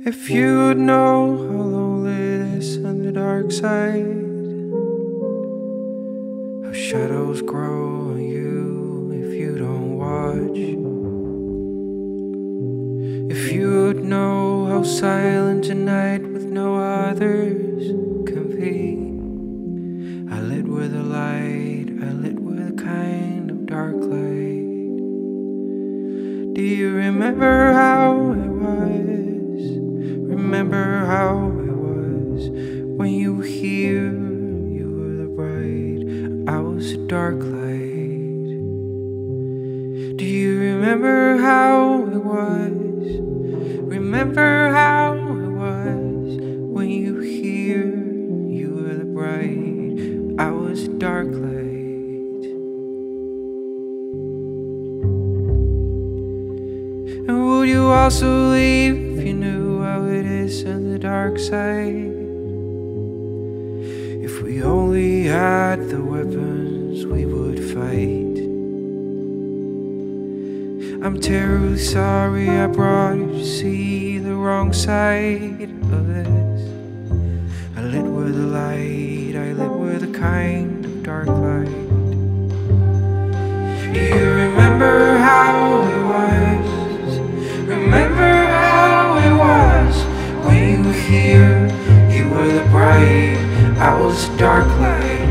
If you'd know how lonely it is on the dark side, how shadows grow on you if you don't watch. If you'd know how silent a night with no others can be. I lit with a light, I lit with a kind of dark light. Do you remember how it was? Remember how it was when you were here, you were the bright, I was a dark light. Do you remember how it was? Remember how it was when you were here, you were the bright, I was a dark light. And would you also leave if you knew how it is on the dark side? If we only had the weapons, we would fight. I'm terribly sorry I brought you to see the wrong side of this. I lit with a light, I lit with a kind of dark light. Do you remember how it was? Remember how it was when you were here, you were the bright, I was a dark light.